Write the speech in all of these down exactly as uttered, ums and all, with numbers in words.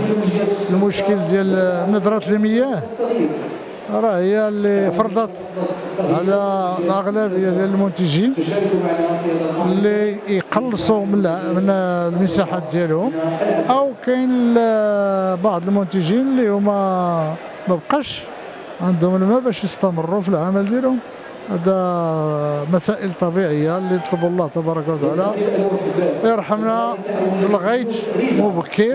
المشكل ديال ندرة المياه راه هي اللي فرضت على الاغلبيه ديال المنتجين اللي يقلصوا من من المساحات ديالهم، او كاين بعض المنتجين اللي هما ما بقاش عندهم الماء باش يستمروا في العمل ديالهم. هذا مسائل طبيعيه اللي يطلب الله تبارك وتعالى يرحمنا بالغيث مبكر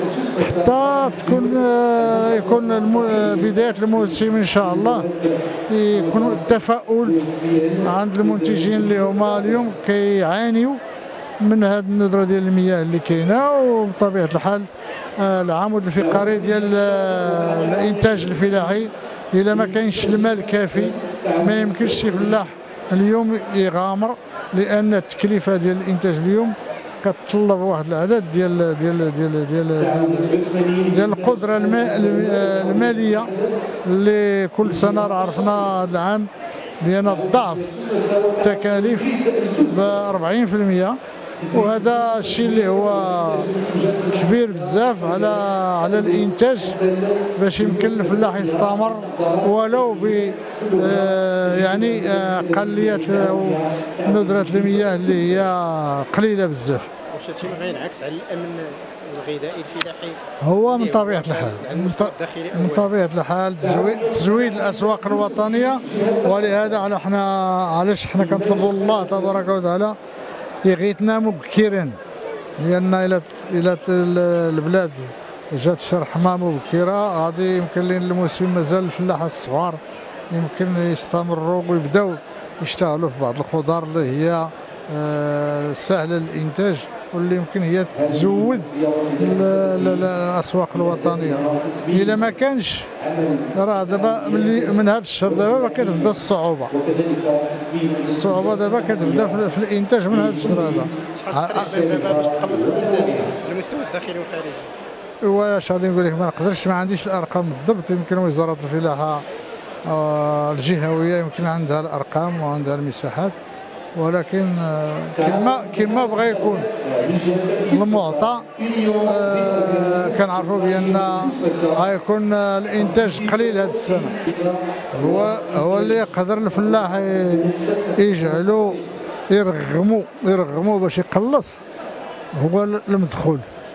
حتى تكون يكون بدايه الموسم ان شاء الله، يكون التفاؤل عند المنتجين اللي هما اليوم كيعانيوا من هذه الندره ديال المياه اللي كاينه. وبطبيعه الحال العمود الفقري ديال الانتاج الفلاحي الا ما كاينش الماء الكافي ما يمكنش شي فلاح اليوم يغامر، لان التكلفه ديال الانتاج اليوم كتطلب واحد العدد ديال ديال ديال ديال ديال القدره الماليه اللي كل سنه راه عرفنا هذا العام بان ضعف التكاليف ب أربعين بالمئة، وهذا الشيء اللي هو كبير بزاف على على الانتاج باش يمكن الفلاح يستمر ولو ب يعني قليات ندره المياه اللي هي قليله بزاف. واش هادشي ما غينعكس على الامن الغذائي الفلاحي؟ هو من طبيعه الحال من طبيعه الحال تزويد الاسواق الوطنيه، ولهذا على حنا علاش حنا كنطلبوا الله تبارك وتعالى يغيثنا مبكرا، لان الى الى البلاد جات شي رحمه مبكره غادي يمكن لين الموسم مازال الفلاحه الصغار يمكن يستمروا ويبداو يشتغلوا في بعض الخضار اللي هي سهله الانتاج واللي يمكن هي تزود الاسواق الوطنيه. الا ما كانش راه دابا من هذا الشهر دابا كتبدا الصعوبه الصعوبه دابا كتبدا في الانتاج من هذا الشهر هذا. شحال دابا باش تخلص الانتاج على المستوى الداخلي والخارجي؟ واش غادي نقول لك ما نقدرش، ما عنديش الارقام بالضبط. يمكن وزاره الفلاحه الجهويه يمكن عندها الارقام وعندها المساحات، ولكن كما كما بغى يكون المعطى كنعرفوا بان غيكون الانتاج قليل هذه السنه. هو هو اللي يقدر الفلاح يجعلو يرغموا يرغموا باش يقلص هو المدخول.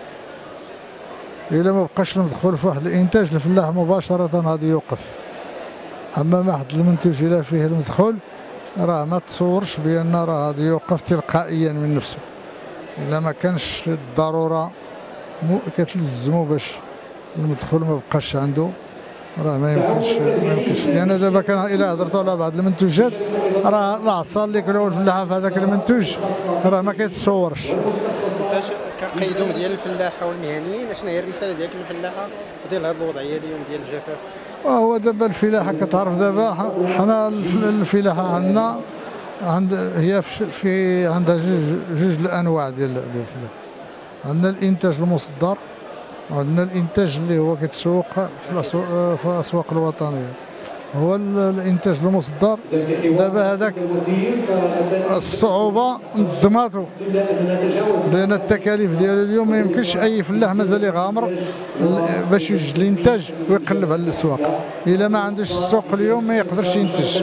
الا ما بقاش المدخول في واحد الانتاج الفلاح مباشره غادي يوقف. اما ما حد المنتج الا فيه المدخول راه ما تصورش بان راه غادي يوقف تلقائيا من نفسه. الا ما كانش الضروره كتلزمو باش المدخول ما بقاش عنده راه ما يمكنش ما يمكنش لان دابا كان الا هضرتوا على بعض المنتوجات راه العصا اللي كلاو الفلاحه في هذاك المنتوج راه ما كيتصورش. كقيدوم ديال الفلاحه والمهنيين، شنو هي الرساله ديالك للفلاحه في ظل هذه الوضعيه اليوم ديال الجفاف؟ وهو دابا الفلاحه كتعرف دابا حنا الفلاحه عندنا عند هي في عندها جوج جوج الانواع ديال الفلاحه. عندنا الانتاج المصدر وعندنا الانتاج اللي هو كيتسوق في الاسواق في الاسواق الوطنيه. هو الانتاج المصدر دابا هذاك الصعوبه نظماتو لان التكاليف ديالو اليوم ما يمكنش اي فلاح مازال يغامر باش يوجد الانتاج ويقلب على الاسواق. الا ما عندوش السوق اليوم ما يقدرش ينتج.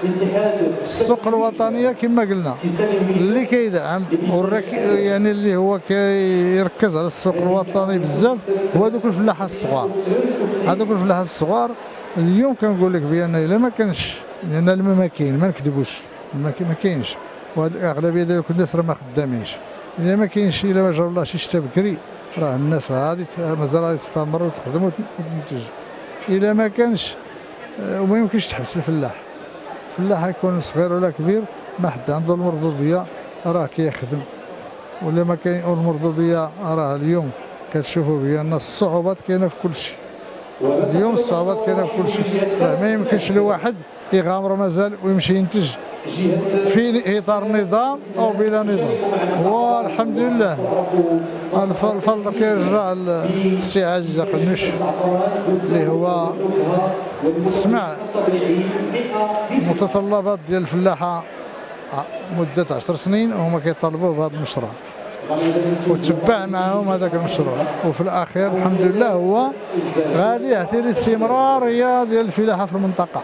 السوق الوطنيه كما قلنا اللي كيدعم يعني اللي هو كيركز على السوق الوطني بزاف هو هذوك الفلاحه الصغار. هذوك الفلاحه الصغار اليوم كنقول لك بان الا ما كانش، لان الماء ما كاين ما نكذبوش، الماء ما كاينش والاغلبيه ديال الناس راه ما خدامينش. الا ما كاينش الا ما جاب الله شي شتا بكري راه الناس غادي مازال غادي تستمر وتخدم وتنتج. الا ما كانش وما يمكنش تحبس الفلاح. الفلاح يكون صغير ولا كبير ما حد عنده المردوديه راه كيخدم. ولا ما كاين المردوديه راه اليوم كتشوفوا بان الصعوبات كاينه في كل شيء. اليوم الصعوبات كاينه في كل شيء، ما يمكنش لواحد يغامر مازال ويمشي ينتج في اطار نظام او بلا نظام. والحمد لله الفضل كيرجع للسي عزيز قنوش اللي هو تسمع المتطلبات ديال الفلاحه مده عشر سنين وهما كيطالبوه بهذا المشروع. وتبع معهم هذاك المشروع، وفي الاخير الحمد لله هو غادي يعطي الاستمراريه ديال الفلاحه في المنطقه.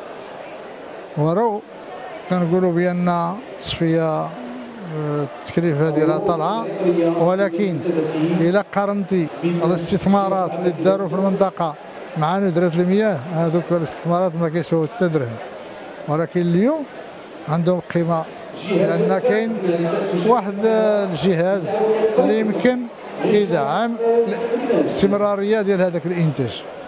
ولو كنقولوا بان التصفيه التكلفه ديالها طالعه، ولكن الا قارنتي الاستثمارات اللي داروا في المنطقه مع ندره المياه، هذوك الاستثمارات ما كيساووا حتى درهم، ولكن اليوم عندهم قيمه لان كاين واحد الجهاز اللي يمكن يدعم الاستمراريه ديال هذاك الانتاج.